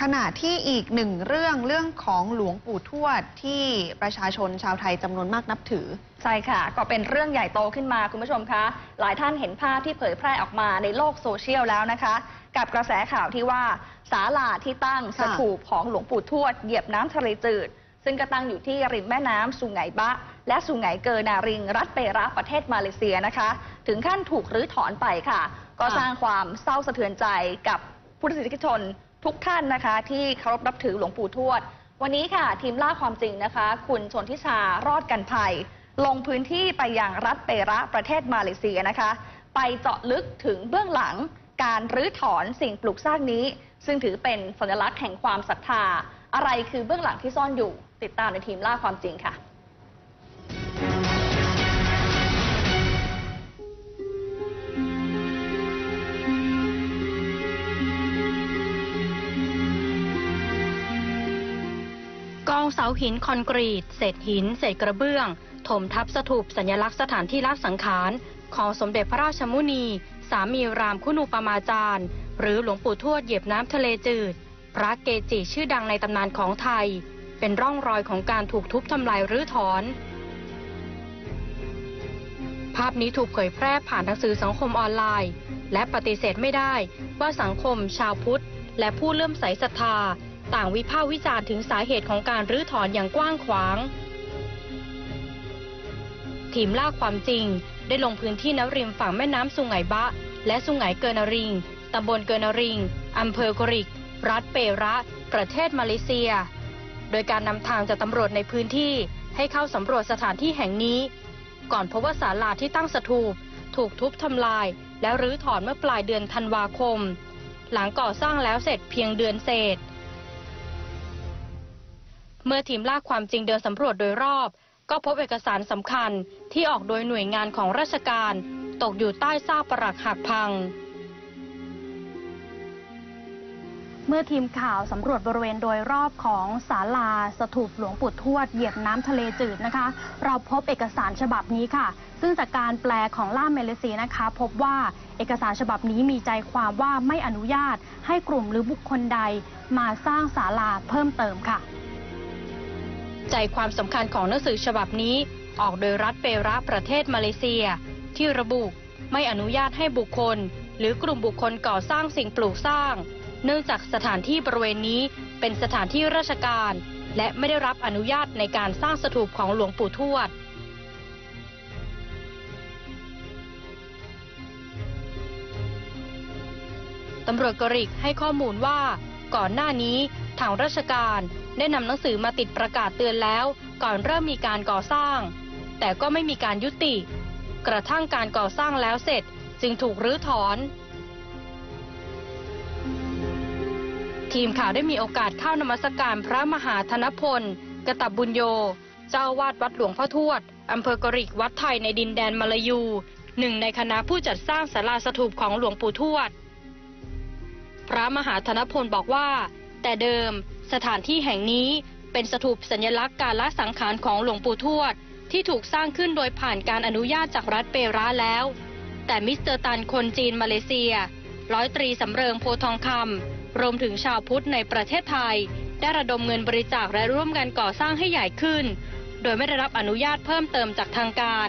ณะที่อีกหนึ่งเรื่องของหลวงปู่ทวดที่ประชาชนชาวไทยจำนวนมากนับถือใช่ค่ะก็เป็นเรื่องใหญ่โตขึ้นมาคุณผู้ชมคะหลายท่านเห็นภาพที่เผยแพร่ออกมาในโลกโซเชียลแล้วนะคะกับกระแสข่าวที่ว่าศาลาที่ตั้งสถูปของหลวงปู่ทวดเหยียบน้ำทะเลจืดซึ่งก็ตั้งอยู่ที่ริมแม่น้ำสุไหงบะและสุไหงเกอนาริงรัฐเปราประเทศมาเลเซียนะคะถึงขั้นถูกรื้อถอนไปค่ะก็สร้างความเศร้าสะเทือนใจกับพุทธศาสนิกชนทุกท่านนะคะที่เคารพนับถือหลวงปู่ทวดวันนี้ค่ะทีมล่าความจริงนะคะคุณชนทิชารอดกันภัยลงพื้นที่ไปยังรัฐเประประเทศมาเลเซียนะคะไปเจาะลึกถึงเบื้องหลังการรื้อถอนสิ่งปลูกสร้างนี้ซึ่งถือเป็นสัญลักษณ์แห่งความศรัทธาอะไรคือเบื้องหลังที่ซ่อนอยู่ติดตามในทีมล่าความจริงค่ะกองเสาหินคอนกรีตเศษหินเศษกระเบื้องถมทับสถูปสัญลักษณ์สถานที่ละสังขารของสมเด็จพระราชมุนีสามีรามคุณูปมาจารย์หรือหลวงปู่ทวดเหยียบน้ำทะเลจืดพระเกจิชื่อดังในตำนานของไทยเป็นร่องรอยของการถูกทุบทำลายรื้อถอนภาพนี้ถูกเผยแพร่ผ่านหนังสือสังคมออนไลน์และปฏิเสธไม่ได้ว่าสังคมชาวพุทธและผู้เลื่อมใสศรัทธาต่างวิพากษ์วิจารณ์ถึงสาเหตุของการรื้อถอนอย่างกว้างขวางทีมล่าความจริงได้ลงพื้นที่ณริมฝั่งแม่น้ำสุไหงบะและสุไหงเกอนาริงตำบลเกอนาริงอำเภอกริกรัฐเประประเทศมาเลเซียโดยการนำทางจากตำรวจในพื้นที่ให้เข้าสำรวจสถานที่แห่งนี้ก่อนพบว่าศาลาที่ตั้งสถูปถูกทุบทำลายและรื้อถอนเมื่อปลายเดือนธันวาคมหลังก่อสร้างแล้วเสร็จเพียงเดือนเศษเมื่อทีมล่าความจริงเดินสำรวจโดยรอบก็พบเอกสารสำคัญที่ออกโดยหน่วยงานของราชการตกอยู่ใต้ซากปรักหักพังเมื่อทีมข่าวสำรวจบริเวณโดยรอบของศาลาสถูปหลวงปู่ทวดเหยียบน้ำทะเลจืดนะคะเราพบเอกสารฉบับนี้ค่ะซึ่งจากการแปลของล่ามมาเลเซียนะคะพบว่าเอกสารฉบับนี้มีใจความว่าไม่อนุญาตให้กลุ่มหรือบุคคลใดมาสร้างศาลาเพิ่มเติมค่ะใจความสำคัญของหนังสือฉบับนี้ออกโดยรัฐเประประเทศมาเลเซียที่ระบุไม่อนุญาตให้บุคคลหรือกลุ่มบุคคลก่อสร้างสิ่งปลูกสร้างเนื่องจากสถานที่บริเวณนี้เป็นสถานที่ราชการและไม่ได้รับอนุญาตในการสร้างสถูปของหลวงปู่ทวดตำรวจกริกให้ข้อมูลว่าก่อนหน้านี้ทางราชการได้นำหนังสือมาติดประกาศเตือนแล้วก่อนเริ่มมีการก่อสร้างแต่ก็ไม่มีการยุติกระทั่งการก่อสร้างแล้วเสร็จจึงถูกรื้อถอนทีมข่าวได้มีโอกาสเข้านมัสการพระมหาธนพลกตบุญโยเจ้าอาวาสวัดหลวงพ่อทวดอำเภอกริกวัดไทยในดินแดนมาลายูหนึ่งในคณะผู้จัดสร้างศาลาสถูปของหลวงปู่ทวดพระมหาธนพลบอกว่าแต่เดิมสถานที่แห่งนี้เป็นสถูปสัญลักษณ์การละสังขารของหลวงปู่ทวดที่ถูกสร้างขึ้นโดยผ่านการอนุญาตจากรัฐเปราแล้วแต่มิสเตอร์ตันคนจีนมาเลเซียร้อยตรีสำเริงโพทองคำรวมถึงชาวพุทธในประเทศไทยได้ระดมเงินบริจาคและร่วมกันก่อสร้างให้ใหญ่ขึ้นโดยไม่ได้รับอนุญาตเพิ่มเติมจากทางการ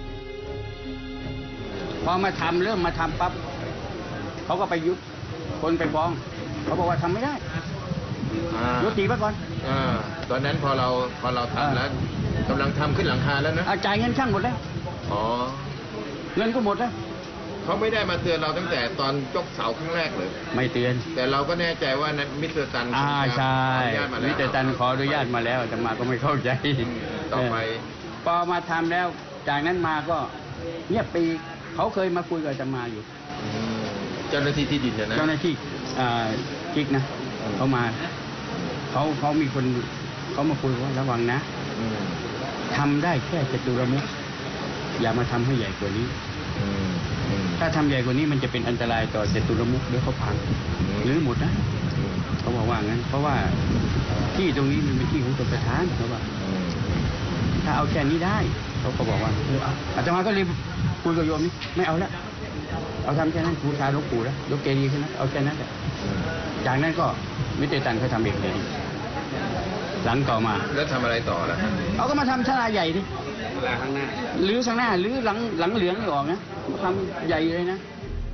พอมาทำเริ่มมาทำปั๊บเขาก็ไปยุบคนไปฟ้องเขาบอกว่าทำไม่ได้ยุติไปก่อนตอนนั้นพอเราทำแล้วกำลังทำขึ้นหลังคาแล้วนะจ่ายเงินช่างหมดแล้วเงินก็หมดแล้วเขาไม่ได้มาเตือนเราตั้งแต่ตอนยกเสาครั้งแรกเลยไม่เตือนแต่เราก็แน่ใจว่านั้นมิสเตอร์ตันใช่มิสเตอร์ตันขออนุญาตมาแล้วแต่มาก็ไม่เข้าใจต่อไปพอมาทำแล้วจากนั้นมาก็เงียบปีเขาเคยมาคุยกับจะมาอยู่เจ้าหน้าที่ที่ดินนะเจ้าหน้าที่กิ๊กนะเขามาเขามีคนเขามาคุยว่าระวังนะทำได้แค่จตุรมุขอย่ามาทำให้ใหญ่กว่านี้ถ้าทำใหญ่กว่านี้มันจะเป็นอันตรายต่อจตุรมุขเดี๋ยวเขาพังหรือหมดนะเขาบอกว่างั้นเพราะว่าที่ตรงนี้มันเป็นที่ของชนประทานเขาว่าถ้าเอาแค่นี้ได้เขาก็บอกว่าอาตมาก็เลยคุยกับโยมนี่ไม่เอาละเอาทำแค่นั้นบูชาหลวงปู่แล้วยกเจดีย์ขึ้นนะเอาแค่นั้นแหละจากนั้นก็มิเตตันเขาทำเองเลยหลังต่อมาแล้วทำอะไรต่อล่ะเขาก็มาทำศาลาใหญ่ดิข้างหน้าหรือข้างหน้าหรือหลังเหลืองนี่ออกนะทำใหญ่เลยนะ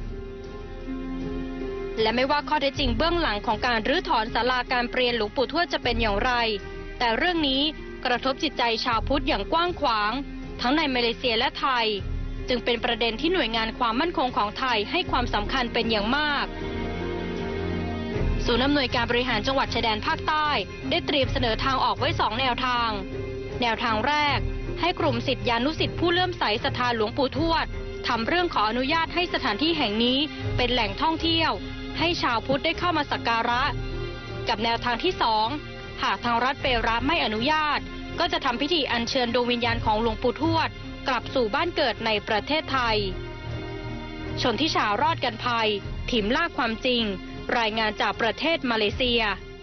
และไม่ว่าข้อเท็จจริงเบื้องหลังของการรื้อถอนศาลาการเปลี่ยนหลวงปู่ทวดจะเป็นอย่างไร แต่เรื่องนี้กระทบจิตใจชาวพุทธอย่างกว้างขวางทั้งในมาเลเซียและไทยจึงเป็นประเด็นที่หน่วยงานความมั่นคงของไทยให้ความสำคัญเป็นอย่างมากศูนย์อำนวยการบริหารจังหวัดชายแดนภาคใต้ได้เตรียมเสนอทางออกไว้2 แนวทางแนวทางแรกให้กลุ่มศิษยานุศิษย์ผู้เลื่อมใสศรัทธาหลวงปู่ทวดทำเรื่องขออนุญาตให้สถานที่แห่งนี้เป็นแหล่งท่องเที่ยวให้ชาวพุทธได้เข้ามาสักการะกับแนวทางที่2หากทางรัฐเปราไม่อนุญาตก็จะทำพิธีอัญเชิญดวงวิญญาณของหลวงปู่ทวดกลับสู่บ้านเกิดในประเทศไทยชนทิชารอดกันภัยถิ่มล่าความจริงรายงานจากประเทศมาเลเซีย